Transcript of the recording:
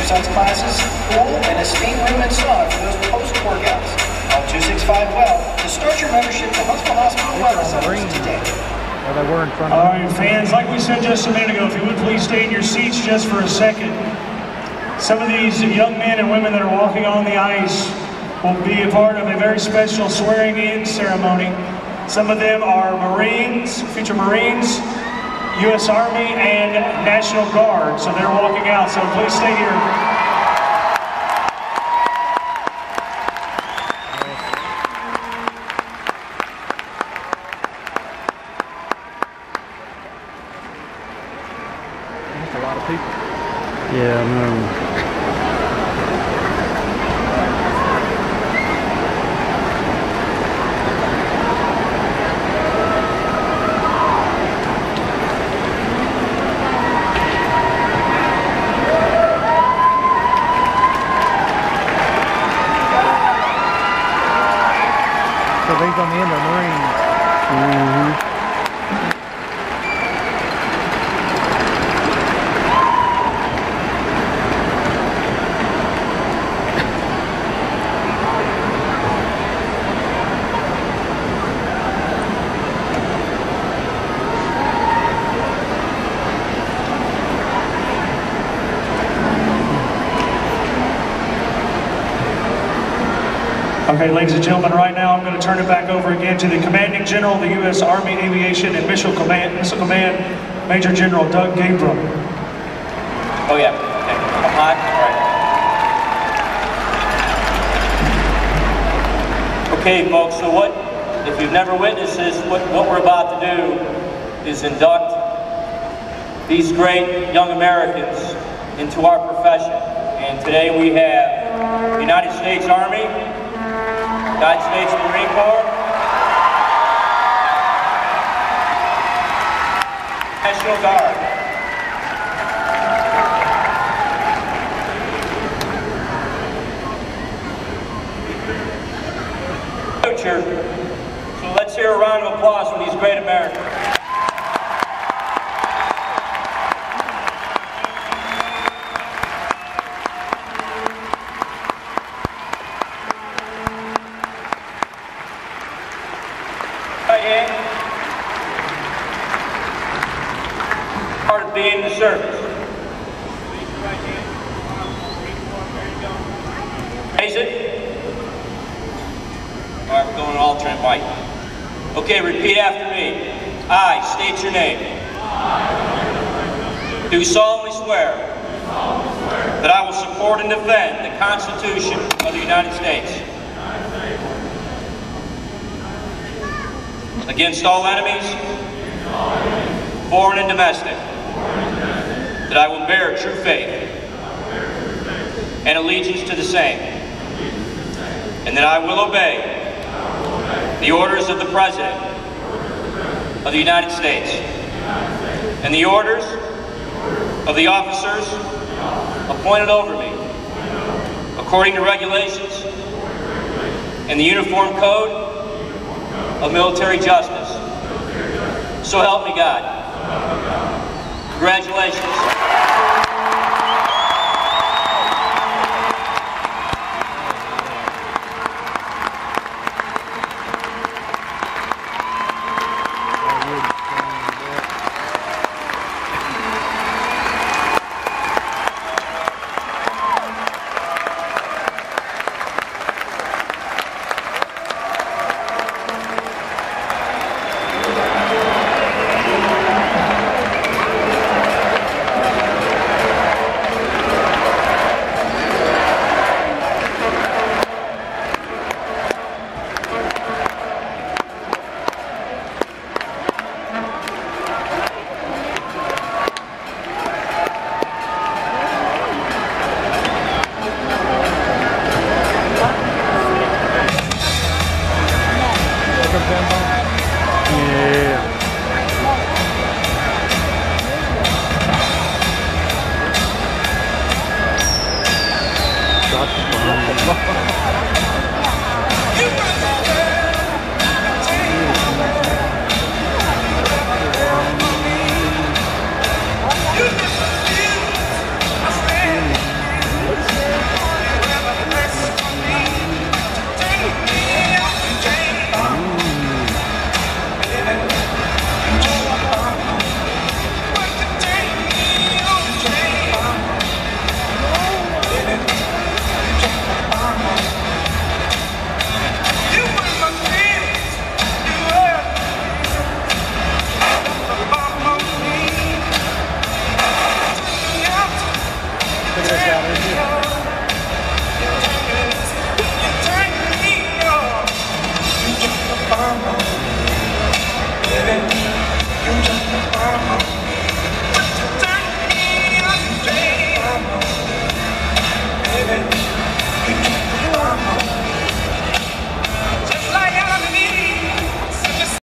exercise classes, pool, and a steam room and sauna for those post-workouts. Call 265-WELL to start your membership to Huntsville Hospital Wellness Centers today. All right, fans, like we said just a minute ago, if you would please stay in your seats just for a second. Some of these young men and women that are walking on the ice will be a part of a very special swearing-in ceremony. Some of them are Marines, future Marines, U.S. Army, and National Guard. So they're walking out, so please stay here. A lot of people. Yeah, I know. So these on the end are Marines. Mm-hmm. Okay, ladies and gentlemen, right now I'm going to turn it back over again to the Commanding General of the U.S. Army Aviation and Missile Command, Major General Doug Gabriel. Oh yeah, okay. I'm hot? All right. Okay, folks, so if you've never witnessed this, what we're about to do is induct these great young Americans into our profession. And today we have the United States Army, United States Marine Corps, National Guard. Future. So let's hear a round of applause for these great Americans. Part of being in the service. Raise it. All right, we're going alternate mic. Okay, repeat after me. I state your name. Do solemnly swear that I will support and defend the Constitution of the United States against all enemies, foreign and domestic, that I will bear true faith and allegiance to the same, and that I will obey the orders of the President of the United States and the orders of the officers appointed over me according to regulations and the Uniform Code of Military Justice. So help me God. Congratulations.